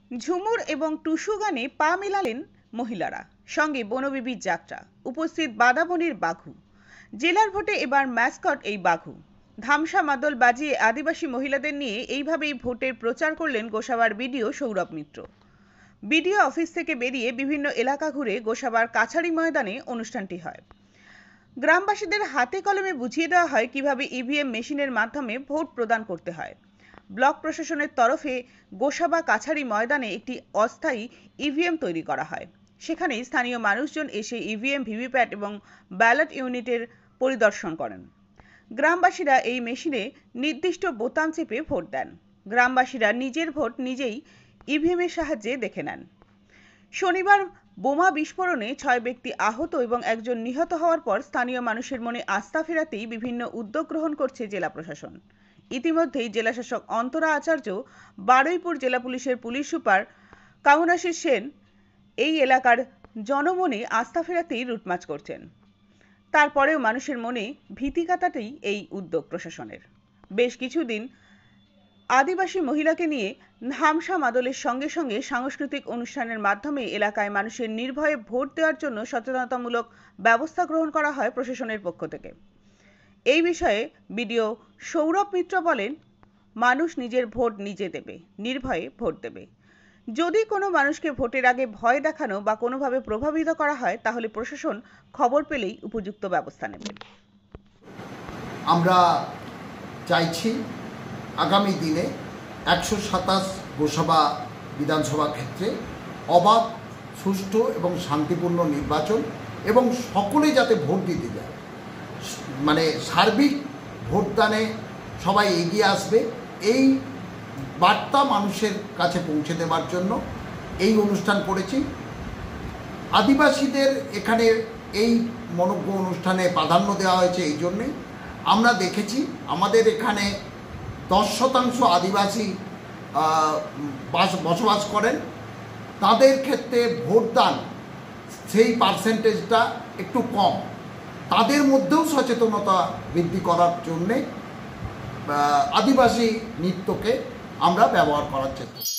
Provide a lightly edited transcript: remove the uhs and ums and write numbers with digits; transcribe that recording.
ঝুমুর এবং টুসু গানে পা মেলালেন মহিলারা, সঙ্গে বনবিবির যাত্রা, উপস্থিত বাদাবনের বাঘু। জেলার ভোটে এবার ম্যাসকট এই বাঘু। ধামসা মাদল বাজিয়ে আদিবাসী মহিলাদের নিয়ে এইভাবেই ভোটের প্রচার করলেন গোসাবার BDO Sourav Mitra. BDO office থেকে বেরিয়ে বিভিন্ন এলাকা ঘুরে গোসাবার কাছারি ময়দানে অনুষ্ঠানটি হয়। গ্রামবাসীদের হাতে কলমে বুঝিয়ে দেওয়া হয় কিভাবে ইভিএম মেশিনের মাধ্যমে ভোট প্রদান করতে হয়। ব্লক প্রশাসনের তরফে গোসাবা কাছারি ময়দানে একটি অস্থায়ী ইভিএম তৈরি করা হয়। সেখানে স্থানীয় মানুষজন এসে ইভিএম, ভিভিপ্যাট এবং ব্যালট ইউনিটের পরিদর্শন করেন। গ্রামবাসীরা এই মেশিনে নির্দিষ্ট বোতাম চেপে ভোট দেন। গ্রামবাসীরা নিজের ভোট নিজেই ইভিএমের সাহায্যে দেখে নেন। শনিবার বোমা বিস্ফোরণে 6 ব্যক্তি আহত এবং একজন নিহত হওয়ার পর স্থানীয় মানুষের মনে আস্থা ফেরাতেই বিভিন্ন উদ্যোগ গ্রহণ করছে জেলা প্রশাসন। ইতিমধ্যেই জেলাশাসক অন্তরা আচার্য, বারুইপুর জেলা পুলিশের পুলিশ সুপার কামনাশিস সেন এই এলাকার জনমনে আস্থা ফেরাতেই রুটমার্চ করছেন। তারপরেও মানুষের মনে ভীতি কাটাতেই এই উদ্যোগ প্রশাসনের। বেশ কিছুদিন আদিবাসী মহিলাকে নিয়ে ধামসা মাদলের সঙ্গে সঙ্গে সাংস্কৃতিক অনুষ্ঠানের মাধ্যমে এলাকায় মানুষের নির্ভয়ে ভোট দেওয়ার জন্য সচেতনতামূলক ব্যবস্থা গ্রহণ করা হয় প্রশাসনের পক্ষ থেকে। এই বিষয়ে বিডিও সৌরভ মিত্র বলেন, মানুষ নিজের ভোট নিজে দেবে, নির্ভয়ে ভোট দেবে। যদি কোনো মানুষকে ভোটের আগে ভয় দেখানো বা কোনোভাবে প্রভাবিত করা হয় তাহলে প্রশাসন খবর পেলেই উপযুক্ত ব্যবস্থা নেবে। আমরা চাইছি আগামী দিনে 127 গোসাবা বিধানসভা ক্ষেত্রে অবাধ, সুষ্ঠু এবং শান্তিপূর্ণ নির্বাচন এবং সকলে যাতে ভোট দিতে যায়, মানে সার্বিক ভোটদানে সবাই এগিয়ে আসবে, এই বার্তা মানুষের কাছে পৌঁছে দেওয়ার জন্য এই অনুষ্ঠান করেছি। আদিবাসীদের এখানে এই মনোজ্ঞ অনুষ্ঠানে প্রাধান্য দেওয়া হয়েছে এই জন্যে, আমরা দেখেছি আমাদের এখানে 10% আদিবাসী বসবাস করেন। তাদের ক্ষেত্রে ভোটদান সেই পার্সেন্টেজটা একটু কম। তাদের মধ্যেও সচেতনতা বৃদ্ধি করার জন্যে আদিবাসী নৃত্যকে আমরা ব্যবহার করার চেষ্টা